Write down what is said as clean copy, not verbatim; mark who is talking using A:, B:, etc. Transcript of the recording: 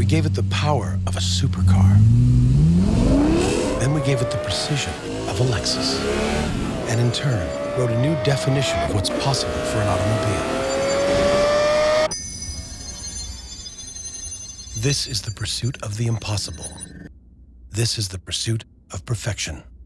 A: gave it the power of a supercar. Then we gave it the precision of a Lexus. And in turn, wrote a new definition of what's possible for an automobile. This is the pursuit of the impossible. This is the pursuit of perfection.